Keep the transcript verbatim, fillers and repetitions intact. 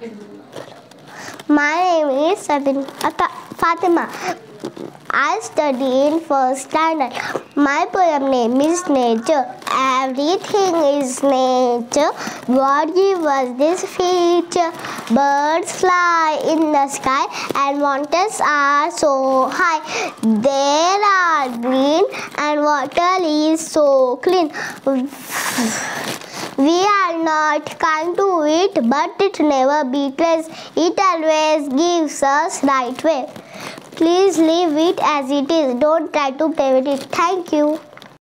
My name is Sabin Fatima. I study in first standard. My poem name is Nature. Everything is nature. God gave us this feature. Birds fly in the sky and mountains are so high. There are green and water is so clean. We are not kind to it, but it never betrays. It always gives us right way. Please leave it as it is. Don't try to play with it. Thank you.